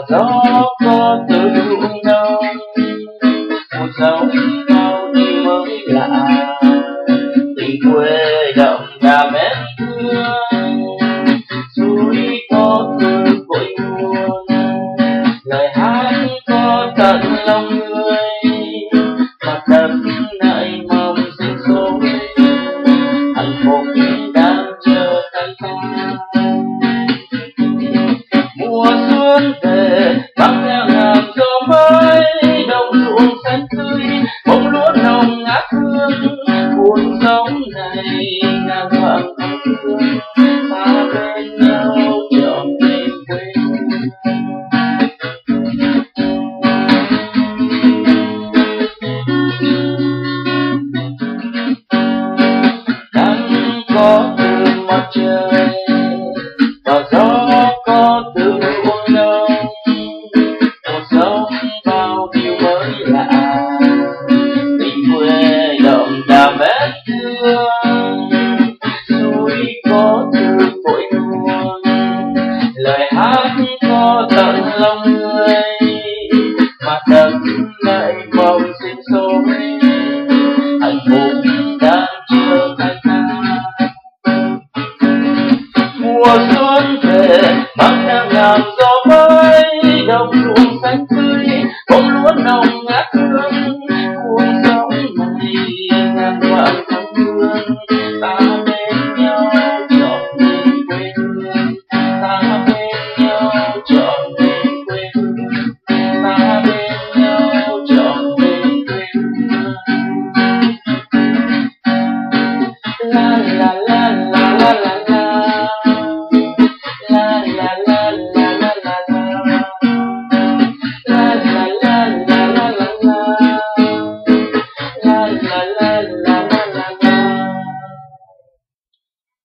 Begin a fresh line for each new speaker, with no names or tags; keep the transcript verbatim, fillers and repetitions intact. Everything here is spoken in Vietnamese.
gió có từ ruộng nông, cuộc sống bao nhiêu mới lạ. Tình quê đậm đà mến thương, suối có từ cội nguồn, lời hát có tận lòng người, mặt đất lại mong sinh sôi, hạnh phúc đang chờ cánh ta. Mùa xuân về mang theo ngàn gió mới, đồng ruộng xanh tươi bông lúa nồng ngát hương. Cuộc sống này ngàn vạn thân thương, ta bên nhau trọn tình quê hương. Nắng có từ mặt trời và gió có từ ruộng nông, cuộc sống bao điều mới lạ. Tình quê đậm đà mến thương, suối có từ cội nguồn, lời hát có tận lòng người, mặt đất lại mong sinh sôi, hạnh phúc đang chờ cánh ta. Mùa xuân về mang theo ngàn gió mới, đồng ruộng xanh tươi bông lúa nồng ngát hương. Cuộc sống này ngàn vạn thân thương, ta bên nhau trọn tình quê hương. Ta bên nhau trọn tình quê hương, ta bên nhau trọn tình quê hương. La la la la la la.